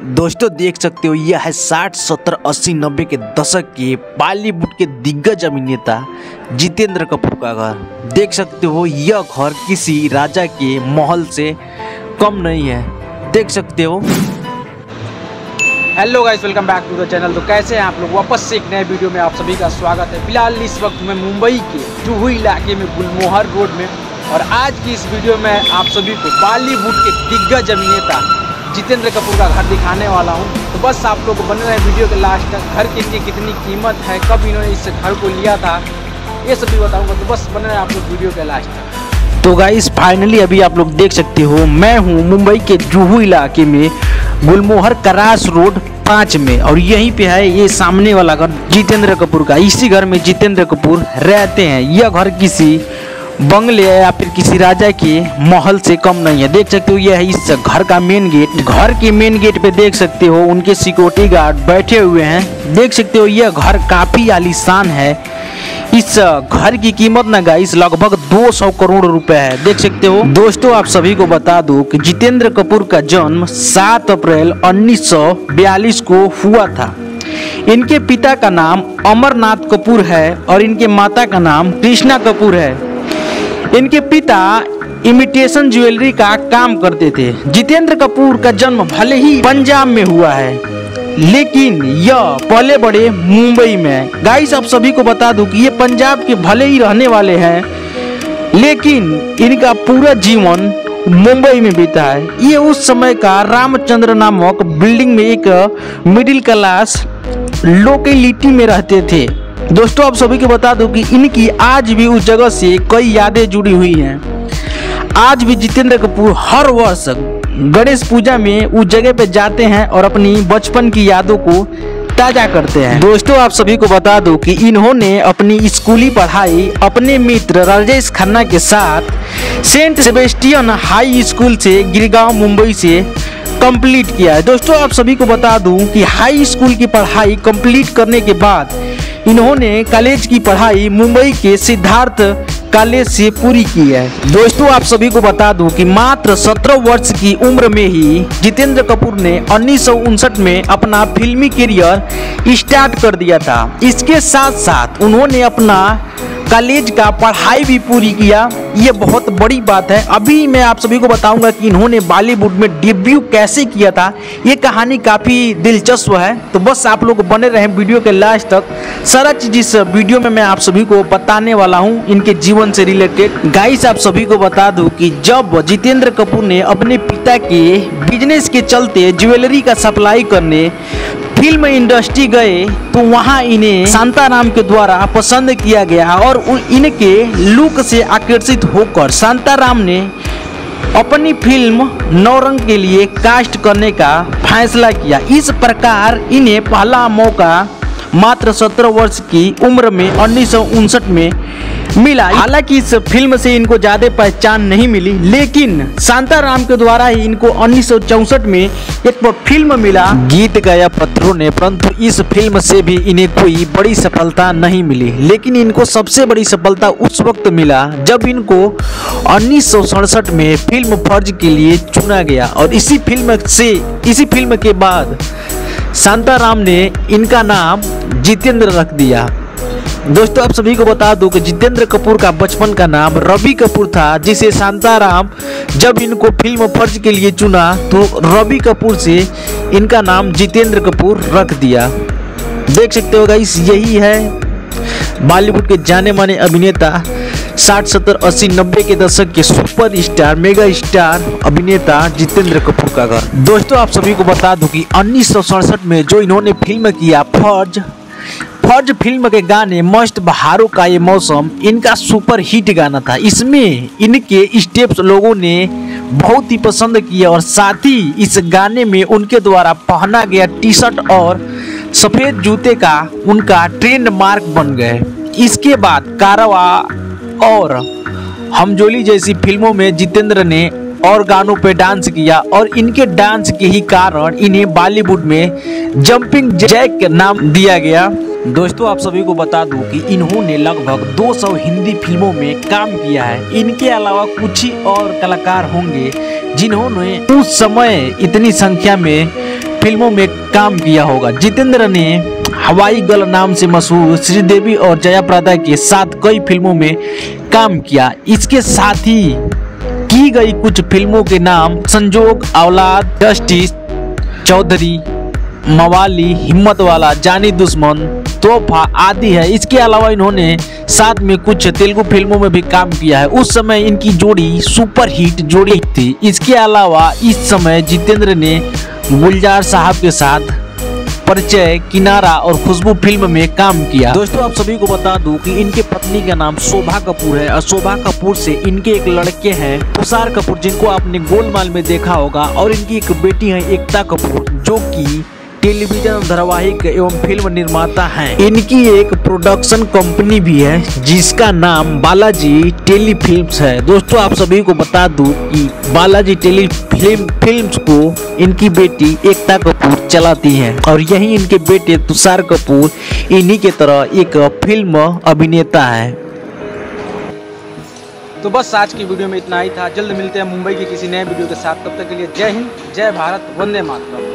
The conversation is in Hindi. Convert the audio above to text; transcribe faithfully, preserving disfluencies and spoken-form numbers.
दोस्तों देख सकते हो यह है साठ सत्तर अस्सी नब्बे के दशक के बॉलीवुड के दिग्गज अभिनेता जितेंद्र कपूर का घर। देख सकते हो यह घर किसी राजा के महल से कम नहीं है। देख सकते हो। Hello guys, welcome back to the channel. तो कैसे हैं आप लोग? वापस से एक नए वीडियो में आप सभी का स्वागत है। फिलहाल इस वक्त मैं मुंबई के जुहू इलाके में गुलमोहर रोड में, और आज की इस वीडियो में आप सभी को बॉलीवुड के दिग्गज अभिनेता जितेंद्र कपूर का घर दिखाने वाला हूं। तो बस आप लोग बने रहे वीडियो के लास्ट तक। घर की कितनी कीमत है, कब इन्होंने इस घर को लिया था, ये सब भी बताऊंगा। तो बस बने रहे आप लोग वीडियो के लास्ट तक। तो गाइस फाइनली अभी आप लोग देख सकते हो मैं हूँ मुंबई के जुहू इलाके में गुलमोहर क्रास रोड पाँच में, और यहीं पे है ये सामने वाला घर जितेंद्र कपूर का। इसी घर में जितेंद्र कपूर रहते हैं। यह घर किसी बंगले या फिर किसी राजा के महल से कम नहीं है। देख सकते हो यह है इस घर का मेन गेट। घर के मेन गेट पे देख सकते हो उनके सिक्योरिटी गार्ड बैठे हुए हैं। देख सकते हो यह घर काफी आलीशान है। इस घर की कीमत ना गाइस लगभग दो सौ करोड़ रुपए है। देख सकते हो। दोस्तों आप सभी को बता दूं कि जितेंद्र कपूर का जन्म सात अप्रैल उन्नीस सौ बयालीस को हुआ था। इनके पिता का नाम अमरनाथ कपूर है और इनके माता का नाम कृष्णा कपूर है। इनके पिता इमिटेशन ज्वेलरी का काम करते थे। जितेंद्र कपूर का जन्म भले ही पंजाब में हुआ है, लेकिन यह पले बड़े मुंबई में। गाइस आप सभी को बता दूं कि ये पंजाब के भले ही रहने वाले हैं, लेकिन इनका पूरा जीवन मुंबई में बीता है। ये उस समय का रामचंद्र नामक बिल्डिंग में एक मिडिल क्लास लोकेलिटी में रहते थे। दोस्तों आप सभी को बता दूं कि इनकी आज भी उस जगह से कई यादें जुड़ी हुई हैं। आज भी जितेंद्र कपूर हर वर्ष गणेश पूजा में उस जगह पे जाते हैं और अपनी बचपन की यादों को ताजा करते हैं। दोस्तों आप सभी को बता दूं कि इन्होंने अपनी स्कूली पढ़ाई अपने मित्र राजेश खन्ना के साथ सेंट सेबेस्टियन हाई स्कूल से गिरगांव मुंबई से कंप्लीट किया है। दोस्तों आप सभी को बता दूं कि हाई स्कूल की पढ़ाई कंप्लीट करने के बाद इन्होंने कॉलेज की पढ़ाई मुंबई के सिद्धार्थ कॉलेज से पूरी की है। दोस्तों आप सभी को बता दूं कि मात्र सत्रह वर्ष की उम्र में ही जितेंद्र कपूर ने उन्नीस सौ उनसठ में अपना फिल्मी करियर स्टार्ट कर दिया था। इसके साथ साथ उन्होंने अपना कॉलेज का पढ़ाई भी पूरी किया। ये बहुत बड़ी बात है। अभी मैं आप सभी को बताऊंगा कि इन्होंने बॉलीवुड में डेब्यू कैसे किया था। ये कहानी काफ़ी दिलचस्प है। तो बस आप लोग बने रहें वीडियो के लास्ट तक। सारा चीज़ इस वीडियो में मैं आप सभी को बताने वाला हूँ इनके जीवन से रिलेटेड। गाइस आप सभी को बता दूं कि जब जितेंद्र कपूर ने अपने पिता के बिजनेस के चलते ज्वेलरी का सप्लाई करने फिल्म इंडस्ट्री गए, तो वहां इन्हें शांताराम के द्वारा पसंद किया गया और इनके लुक से आकर्षित होकर शांताराम ने अपनी फिल्म नौरंग के लिए कास्ट करने का फैसला किया। इस प्रकार इन्हें पहला मौका मात्र सत्रह वर्ष की उम्र में उन्नीस सौ उनसठ में मिला। हालांकि इस फिल्म से इनको ज्यादा पहचान नहीं मिली, लेकिन शांताराम के द्वारा ही इनको उन्नीस सौ चौसठ में एक फिल्म मिला गीत गाया पत्थरों ने, परंतु इस फिल्म से भी इन्हें कोई बड़ी सफलता नहीं मिली। लेकिन इनको सबसे बड़ी सफलता उस वक्त मिला जब इनको उन्नीस सौ सड़सठ में फिल्म फर्ज के लिए चुना गया, और इसी फिल्म से इसी फिल्म के बाद शांताराम ने इनका नाम जितेंद्र रख दिया। दोस्तों आप सभी को बता दूं कि जितेंद्र कपूर का बचपन का नाम रवि कपूर था, जिसे शांताराम जब इनको फिल्म फर्ज के लिए चुना तो रवि कपूर से इनका नाम जितेंद्र कपूर रख दिया। देख सकते हो गाइस, यही है बॉलीवुड के जाने माने अभिनेता साठ सत्तर अस्सी नब्बे के दशक के सुपर स्टार मेगा स्टार अभिनेता जितेंद्र कपूर का घर। दोस्तों आप सभी को बता दूं कि उन्नीस सौ सड़सठ में जो इन्होंने फिल्म किया फर्ज फर्ज फिल्म के गाने मस्त बहारों का ये मौसम इनका सुपर हिट गाना था। इसमें इनके स्टेप्स लोगों ने बहुत ही पसंद किया, और साथ ही इस गाने में उनके द्वारा पहना गया टी शर्ट और सफेद जूते का उनका ट्रेंड मार्क बन गए। इसके बाद कारवा और हमजोली जैसी फिल्मों में जितेंद्र ने और गानों पे डांस किया, और इनके डांस के ही कारण इन्हें बॉलीवुड में जंपिंग जैक नाम दिया गया। दोस्तों आप सभी को बता दूं कि इन्होंने लगभग दो सौ हिंदी फिल्मों में काम किया है। इनके अलावा कुछ ही और कलाकार होंगे जिन्होंने उस समय इतनी संख्या में फिल्मों में काम किया होगा। जितेंद्र ने हवाई गर्ल नाम से मशहूर श्रीदेवी और जया प्रदा के साथ कई फिल्मों में काम किया। इसके साथ ही की गई कुछ फिल्मों के नाम संजोग, औलाद, जस्टिस, चौधरी, मवाली, हिम्मत वाला, जानी दुश्मन, तोहफा आदि है। इसके अलावा इन्होंने साथ में कुछ तेलुगु फिल्मों में भी काम किया है। उस समय इनकी जोड़ी सुपर हिट जोड़ी थी। इसके अलावा इस समय जितेंद्र ने गुलजार साहब के साथ परिचय, किनारा और खुशबू फिल्म में काम किया। दोस्तों आप सभी को बता दूं कि इनके पत्नी का नाम शोभा कपूर है और शोभा कपूर से इनके एक लड़के हैं तुषार कपूर, जिनको आपने गोलमाल में देखा होगा, और इनकी एक बेटी है एकता कपूर, जो कि टेलीविजन धारावाहिक एवं फिल्म निर्माता हैं। इनकी एक प्रोडक्शन कंपनी भी है जिसका नाम बालाजी टेली फिल्म्स है। दोस्तों आप सभी को बता दूं कि बालाजी टेली फिल्म फिल्म्स को इनकी बेटी एकता कपूर चलाती हैं और यही इनके बेटे तुषार कपूर इन्हीं के तरह एक फिल्म अभिनेता है। तो बस आज की वीडियो में इतना ही था। जल्द मिलते हैं मुंबई की किसी नए वीडियो के साथ। तब तक के लिए जय हिंद, जय भारत, वंदे मातरम।